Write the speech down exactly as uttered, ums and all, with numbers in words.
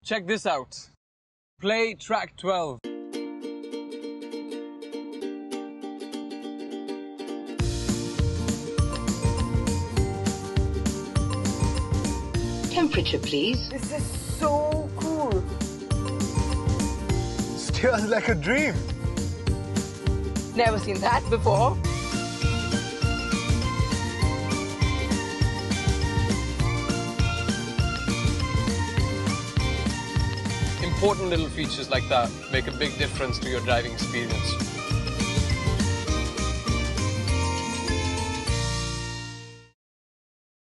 Check this out. Play track twelve. Temperature, please. This is so cool. Steers like a dream. Never seen that before. Important little features like that make a big difference to your driving experience.